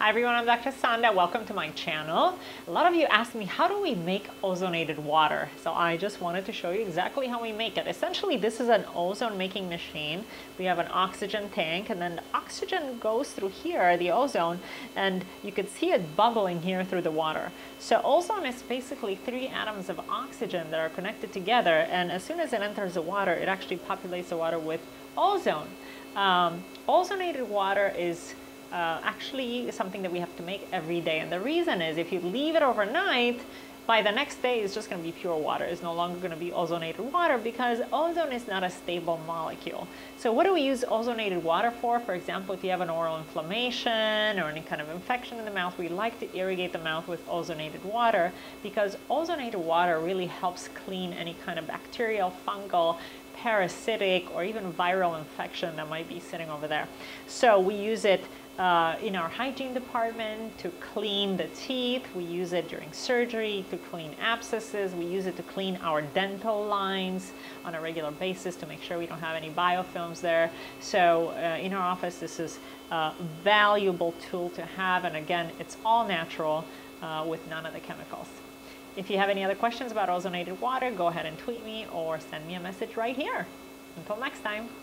Hi everyone, I'm Dr. Sanda. Welcome to my channel. A lot of you asked me, how do we make ozonated water? So I just wanted to show you exactly how we make it. Essentially, this is an ozone making machine. We have an oxygen tank, and then the oxygen goes through here, the ozone, and you could see it bubbling here through the water. So ozone is basically 3 atoms of oxygen that are connected together, and as soon as it enters the water, it actually populates the water with ozone. Ozonated water is actually something that we have to make every day, and the reason is if you leave it overnight, by the next day it's just going to be pure water. It's no longer going to be ozonated water because ozone is not a stable molecule. So what do we use ozonated water for? For example, if you have an oral inflammation or any kind of infection in the mouth, we like to irrigate the mouth with ozonated water because ozonated water really helps clean any kind of bacterial, fungal, parasitic, or even viral infection that might be sitting over there. So we use it in our hygiene department to clean the teeth. We use it during surgery to clean abscesses. We use it to clean our dental lines on a regular basis to make sure we don't have any biofilms there. So in our office, this is a valuable tool to have. And again, it's all natural with none of the chemicals. If you have any other questions about ozonated water, go ahead and tweet me or send me a message right here. Until next time.